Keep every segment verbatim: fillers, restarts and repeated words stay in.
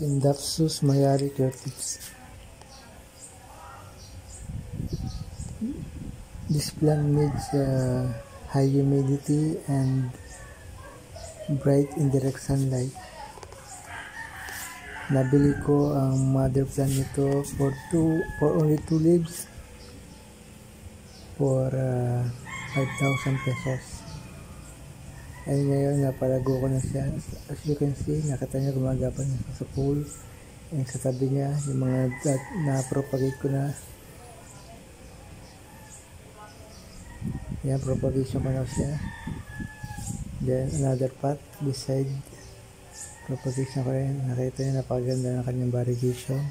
Syndaphus mayari curtius. This plant needs uh, high humidity and bright indirect sunlight. Nabili ko ang mother plant nito for two for only two leaves for uh, five thousand pesos. Ay ngayon napalago ko na siya. As you can see, nakita niya gumagapang niya sa pool. And sa tabi niya, yung mga na-propagate ko na. Yan, propagation ko na siya. Then another pot beside propagation ko rin. Nakita niya napakaganda ng kanyang variegation.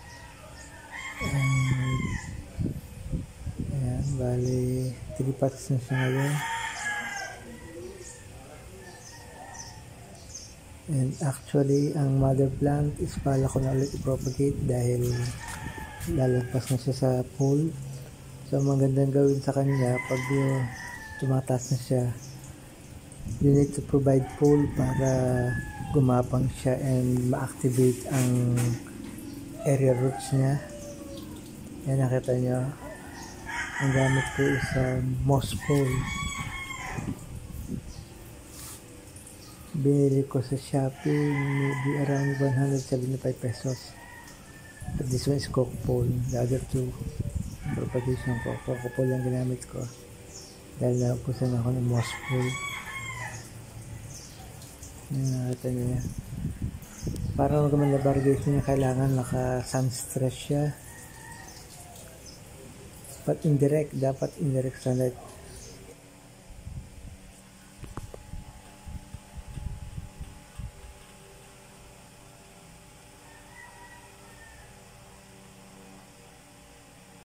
And ayan, bali three pots na siya ngayon. And actually, ang mother plant is pala ko na ulit i-propagate dahil lalagpas na siya sa pool. So, magandang gawin sa kanya pag uh, tumataas na siya. You need to provide pool para gumapang siya and ma-activate ang area roots niya. Yan, nakita nyo. Ang gamit ko is uh, moss pool. Binili ko sa Shopee, maybe around one hundred seventy-five pesos. But this one is coco pole. The other two, propagation ko. Coco pole lang ginamit ko. Dahil naupusan ako ng moss pole. Yan, nakita niya. Para maganda variegation niya, kailangan naka-sun stress siya. But indirect, dapat indirect sunlight.